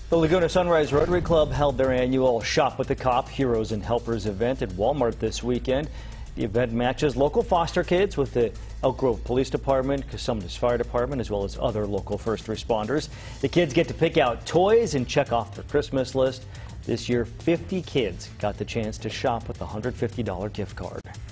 The Laguna Sunrise Rotary Club held their annual Shop with the Cop Heroes and Helpers event at Walmart this weekend. The event matches local foster kids with the Elk Grove Police Department, Cosumnes Fire Department, as well as other local first responders. The kids get to pick out toys and check off their Christmas list. This year, 50 kids got the chance to shop with a $150 gift card.